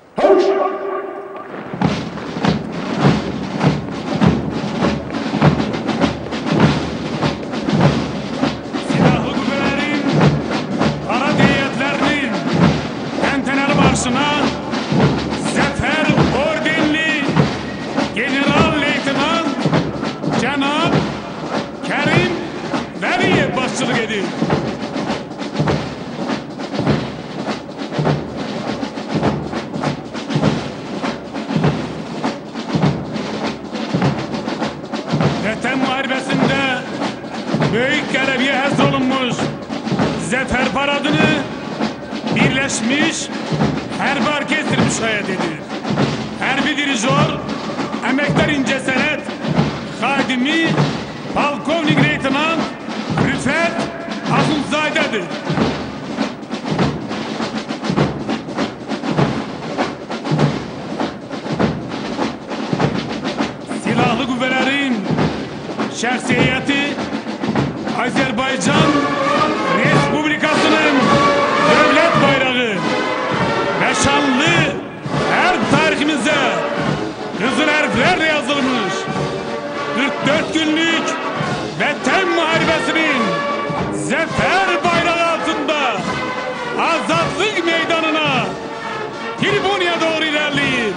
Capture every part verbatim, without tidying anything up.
Silahlı qüvvələrin, ara deyətlərinin təntənəli marşına Zəfər ordenli general-leytenant cənab Kərim Vəliyev başçılıq edir. Vətən müharibəsində böyük qələbəyə həsr olunmuş Zəfər paradını Birləşmiş Hərbi Orkestr müşahidə edir. Hərbi dirijor, əməkdar incəsənət xadimi Polkovnik Leytenant Rüfət Axundzadədir. Silahlı qüvvələrin şəxsiyyəti Azərbaycan Respublikasının dövlət bayrağı və şanlı hərb tariximizdə qızıl hərflərlə yazılmış qırx dörd günlük Vətən müharibəsinin zəfər bayrağı altında azadlıq meydanına tribunaya doğru ilerleyir.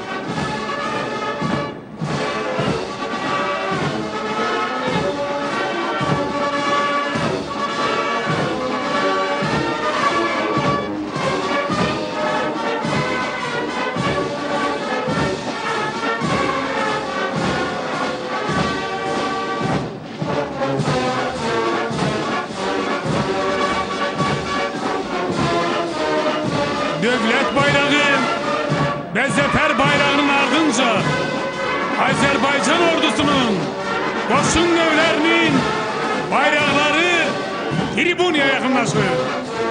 Dövlət bayrağı və zəfər bayrağının ardınca Azərbaycan ordusunun qoşun növlərinin bayraqları tribunaya yaxınlaşır.